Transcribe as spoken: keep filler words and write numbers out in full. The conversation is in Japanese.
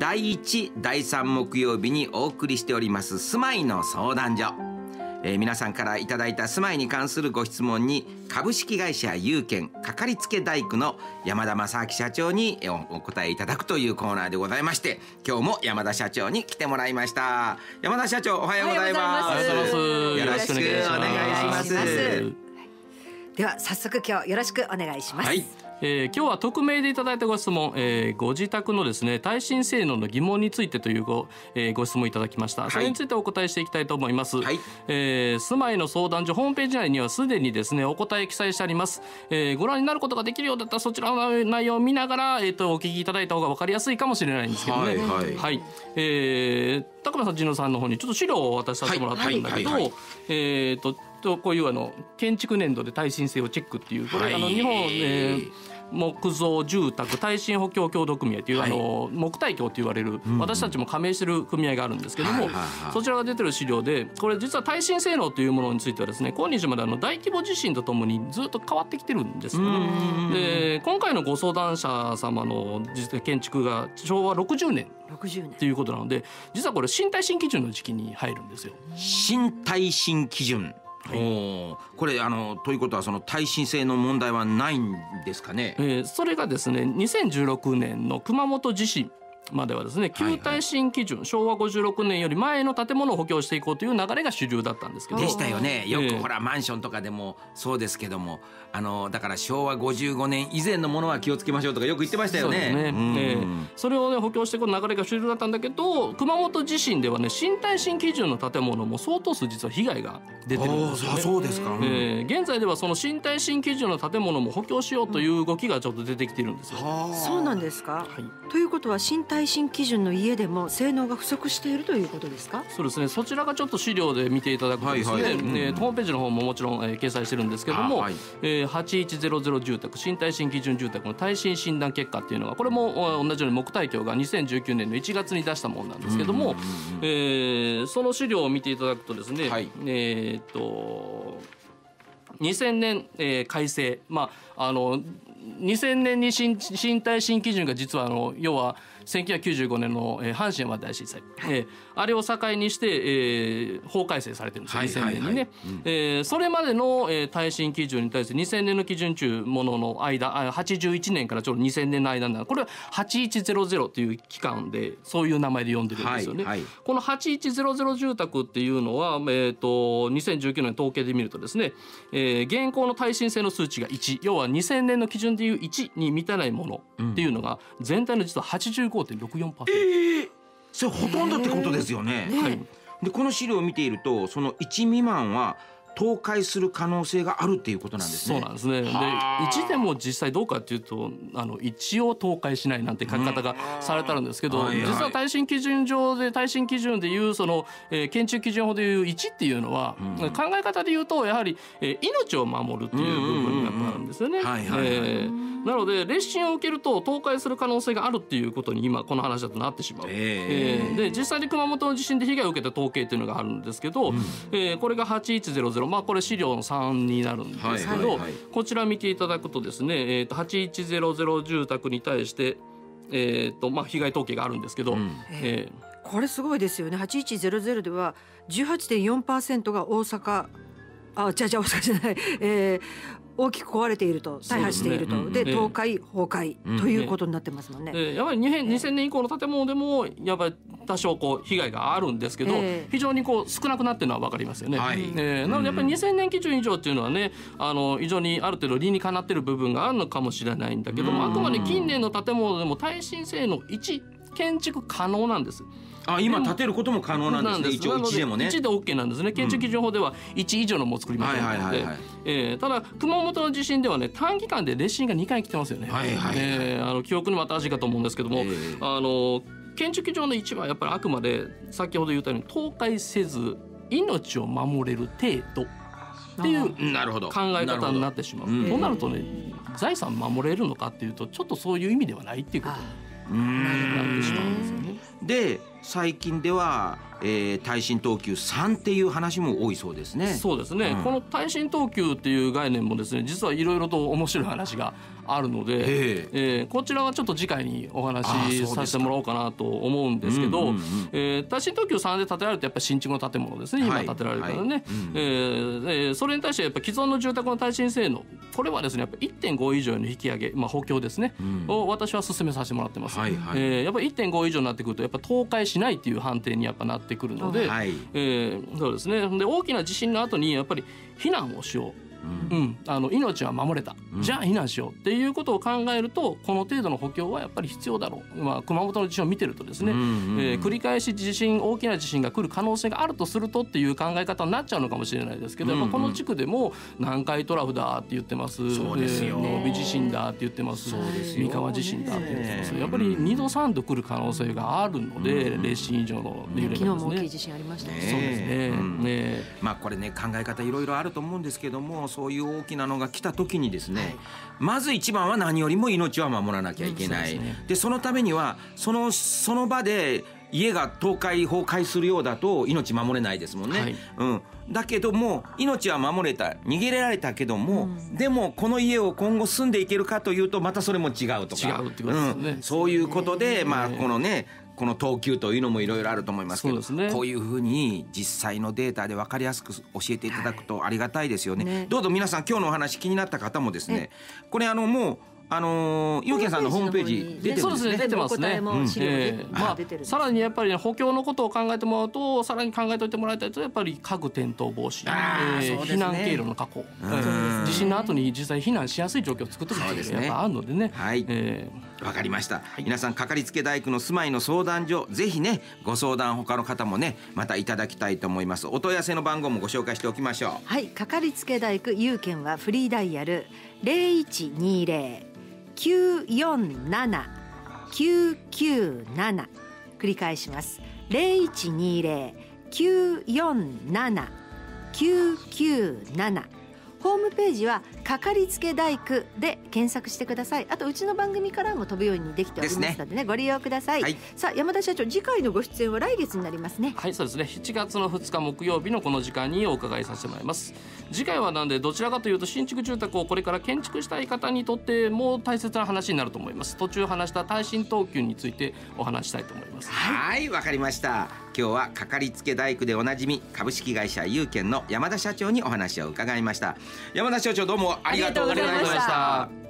だいいちだいさん木曜日にお送りしております住まいの相談所。えー、皆さんからいただいた住まいに関するご質問に株式会社有権かかりつけ大工の山田正明社長にお答えいただくというコーナーでございまして、今日も山田社長に来てもらいました。山田社長、おはようございます。よろしくお願いします。 では早速今日よろしくお願いします。 はい、えー、今日は匿名でいただいたご質問、えー、ご自宅のですね耐震性能の疑問についてというご、えー、ご質問いただきました。それについてお答えしていきたいと思います。はい、えー、住まいの相談所ホームページ内にはすでにですねお答え記載してあります。えー、ご覧になることができるようだったらそちらの内容を見ながら、えー、とお聞きいただいた方が分かりやすいかもしれないんですけどね。はい、はいはい、えー、高村さん、陣野さんの方にちょっと資料を渡させてもらったんだけど、えーととこういうあの建築年度で耐震性をチェックっていうこれ、はい、あの日本、えー、木造住宅耐震補強協同組合という、はい、あの木耐協と言われる、うんうん、私たちも加盟している組合があるんですけども、はいはいはい、そちらが出てる資料でこれ実は耐震性能というものについてはですね今日まであの大規模地震とともにずっと変わってきてるんですよね。で今回のご相談者様の実は建築がしょうわろくじゅうねんということなので、実はこれ新耐震基準の時期に入るんですよ。 新耐震基準、はい、おこれあのということはその耐震性の問題はないんですかね。 えー、それがですねにせんじゅうろくねんの熊本地震まではですね旧耐震基準、はいはい、しょうわごじゅうろくねんより前の建物を補強していこうという流れが主流だったんですけどでしたよね。よくほら、えー、マンションとかでもそうですけどもあのだからしょうわごじゅうごねん以前のものは気をつけましょうとかよく言ってましたよね。 そうですね、えー、それを、ね、補強していく流れが主流だったんだけど熊本地震ではね新耐震基準の建物も相当数実は被害が出てるんですよね。 あ、そうですか、 えー、現在ではその新耐震基準の建物も補強しようという動きがちょっと出てきているんですよ。 うん、そうなんですか、 はい、 ということは新耐震基準の家でも性能が不足しているということですか。 そうですね、そちらがちょっと資料で見ていただくとですね、はいはい、えー、ホームページの方ももちろん、えー、掲載してるんですけども、はい、えー、はちいちゼロゼロ住宅新耐震基準住宅の耐震診断結果っていうのがこれも同じように木耐協がにせんじゅうきゅうねんのいちがつに出したものなんですけども、えー、その資料を見ていただくとですね、はい、えー、っとにせんねん、えー、改正、まああのにせんねんに 新, 新耐震基準が実はあの要はせんきゅうひゃくきゅうじゅうごねんの、えー、阪神・淡路大震災、はい、えー、あれを境にして、えー、法改正されてるんですよ、はい、にせんねんにね、うん、えー、それまでの、えー、耐震基準に対してにせんねんの基準中ものの間はちじゅういちねんからちょうどにせんねんの間なのこれははちいちゼロゼロという期間でそういう名前で呼んでるんですよね、はいはい、このはちいちゼロゼロ住宅っていうのは、えー、とにせんじゅうきゅうねんの統計で見るとですね、えー、現行の耐震性の数値がいち、要はにせんねんの基準でいういちに満たないものっていうのが全体の実は はちじゅうごてんろくよんパーセント、 えー、それほとんどってことですよね。 ね、 はい、でこの資料を見ているとそのいち未満は倒壊する可能性があるっていうことなんですね。 そうなんですね。でいちでも実際どうかっていうとあの一応倒壊しないなんて書き方がされてるんですけど、うん、実は耐震基準上で耐震基準でいうその、えー、建築基準法でいういちっていうのは、うん、考え方でいうとやはり、えー、命を守るっていう部分があるんですよね。なので劣震を受けると倒壊する可能性があるっていうことに今この話だとなってしまう、えーえー、で実際に熊本の地震で被害を受けた統計っていうのがあるんですけど、うん、えー、これがはちいちゼロゼロ、まあこれ資料のさんになるんですけど、はいはいはい、こちら見ていただくとですね、えー、とはちいちゼロゼロ住宅に対して、えーとまあ、被害統計があるんですけど、うん、 えー、これすごいですよね。はちいちゼロゼロでは じゅうはちてんよんパーセント が大阪あじゃあじゃあ大阪じゃない、えー大きく壊れていると大破していると で,、ね、で倒壊、えー、崩壊、うん、ということになってますもんね、 えー、やっぱりにせんねん以降の建物でもやっぱり多少こう被害があるんですけど、えー、非常にこう少なくなっているのは分かりますよね、はい、えー、なのでやっぱりにせんねん基準以上っていうのはねあの非常にある程度理にかなっている部分があるのかもしれないんだけども、あくまで近年の建物でも耐震性能いち建築可能なんです。 あ今建てることも可能なんですね。一応いちでもねいちで OK なんですね。建築基準法ではいち以上のも作りませんので、ただ熊本の地震ではね短期間で劣震がにかい来てますよね、はいはいはい、えー、あの記憶にも新しいかと思うんですけども、えー、あの建築基準のいちはやっぱりあくまで先ほど言ったように倒壊せず命を守れる程度っていう考え方になってしまう。そうなるとね財産守れるのかっていうとちょっとそういう意味ではないっていうことになってしまうんですよね。 で最近では、えー、耐震等級さんっていう話も多いそうですね。 そうですね、うん、この耐震等級っていう概念もですね、実はいろいろと面白い話があるので、えー、こちらはちょっと次回にお話しさせてもらおうかなと思うんですけど、耐震等級さんで建てられてやっぱり新築の建物ですね、今建てられるからね、はいはい、うん、えー、それに対してやっぱ既存の住宅の耐震性能、これはですねやっぱ いってんご 以上の引き上げ、まあ、補強ですね、うん、を私は進めさせてもらってます、はいはい、えー、やっぱり いってんご 以上になってくるとやっぱ倒壊しないっていう判定にやっぱなってくるので、はい、えー、そうですね。で大きな地震の後にやっぱり避難をしよう、うんうん、あの命は守れた、うん、じゃあ避難しようっていうことを考えるとこの程度の補強はやっぱり必要だろう、まあ、熊本の地震を見てるとですね、うんうんうん、えー、繰り返し地震大きな地震が来る可能性があるとするとっていう考え方になっちゃうのかもしれないですけど、うんうん、やっぱこの地区でも南海トラフだって言ってます、 そうですよ、 えー、帯地震だって言ってます、三河地震だって言ってます、やっぱりにどさんど来る可能性があるので、うんうん、れい震以上の揺れがですね、 昨日も大きい地震ありましたね。 そうですね、うん、ね、 まあこれね考え方いろいろあると思うんですけども、そういう大きなのが来た時にですね、はい、まず一番は何よりも命は守らなきゃいけない、うん、そうですね、でそのためにはそのその場で家が倒壊崩壊するようだと命守れないですもんね、はい、うん、だけども命は守れた、逃げられたけども、うん、でもこの家を今後住んでいけるかというとまたそれも違うとか、 違うってことですね、うん、 そういうことで、まあこのねこの等級というのもいろいろあると思いますけど、そうですね、こういうふうに実際のデータで分かりやすく教えていただくとありがたいですよね、はいね、どうぞ皆さん今日のお話気になった方もですね、これあのもうあのー、ゆうけんさんのホームページ出てるんですね。 そうですね、出てますね。うん、えー、まあさらにやっぱり、ね、補強のことを考えてもらうと、さらに考えておいてもらいたいとやっぱり家具転倒防止、えーね、避難経路の確保、地震の後に実際避難しやすい状況を作っていくっていうのがやっぱあるのでね。 はい。えー、わかりました。はい、皆さんかかりつけ大工の住まいの相談所、ぜひねご相談他の方もねまたいただきたいと思います。お問い合わせの番号もご紹介しておきましょう。 はい。かかりつけ大工ゆうけんはフリーダイヤルゼロいちにゼロきゅうよんななきゅうきゅうなな、繰り返します。ゼロいちにゼロきゅうよんななきゅうきゅうなな。ホームページはかかりつけ大工で検索してください。あとうちの番組からも飛ぶようにできておりますので ね, でねご利用ください、はい、さあ山田社長、次回のご出演は来月になりますね。 はい、そうですね、しちがつのふつか木曜日のこの時間にお伺いさせてもらいます。次回はなんでどちらかというと新築住宅をこれから建築したい方にとっても大切な話になると思います。途中話した耐震等級についてお話したいと思います。 はい、わかりました。今日はかかりつけ大工でおなじみ株式会社ゆうけんの山田社長にお話を伺いました。山田社長、どうもありがとうございました。